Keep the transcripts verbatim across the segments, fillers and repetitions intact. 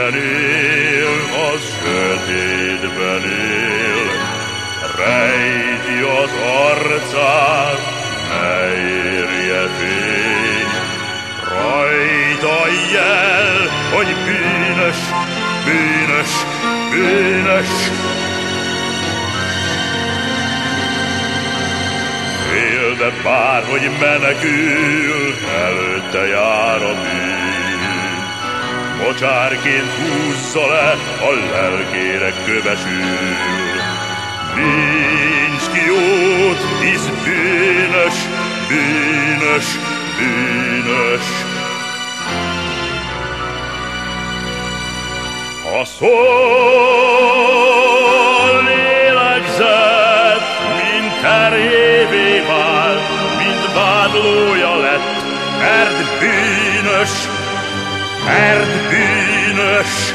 sötétben él, az sötétben él, rejti az arcát, ne érje fény. Rajta jel, hogy bűnös, bűnös, bűnös. Fél, de bárhogy menekül, előtte jár a bűn. Mocsárként húzza le, a lelkére kövesül. Nincs kiút, hisz bűnös, bűnös, bűnös. Ha szól lélegzet, mint terhévé vált, mint vádlója lett, mert bűnös, mert bűnös.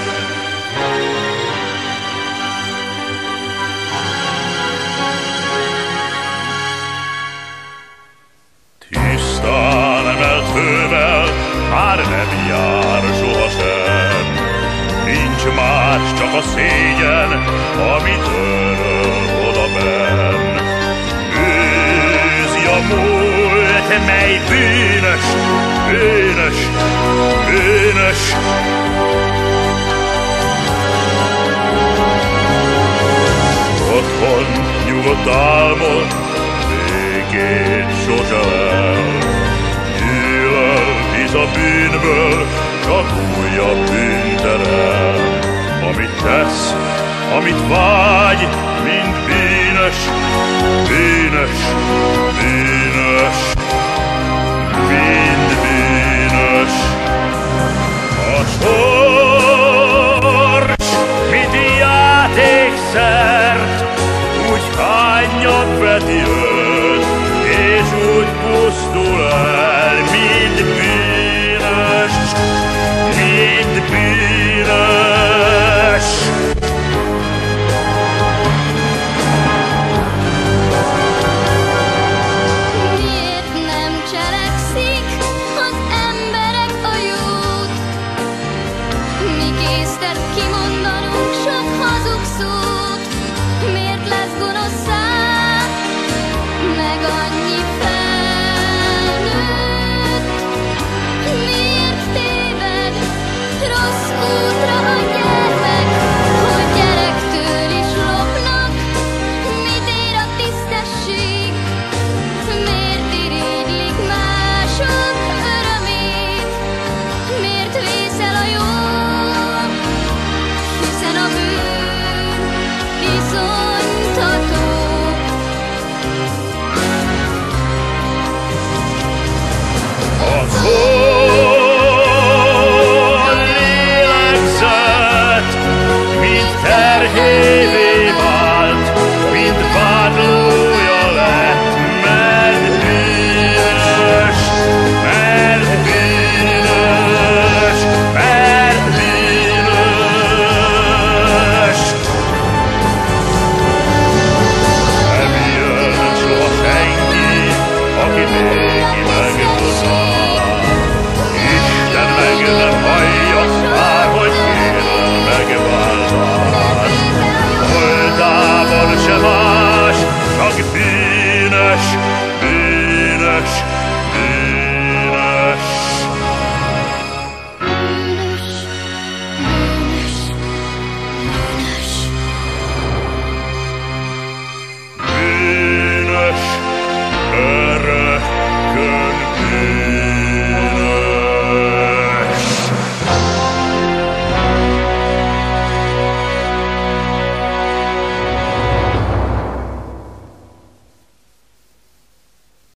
Tisztán emelt fővel már nem jár sohasem. Nincs más, csak a szégyen, amit öröl odabenn. Őzi a múlt, mely bűnös, bűnös, bűnös. Otthon nyugodt álmod, békét sose lel. Gyűlöl, hisz a bűnből csak újabb bűn terel. Amit tesz, amit vágy, mind bűnös, bűnös, bűnös, mind bűnös. A sors, mint játékszert, úgy hányat veti őt, és úgy pusztul el, mind bűnös.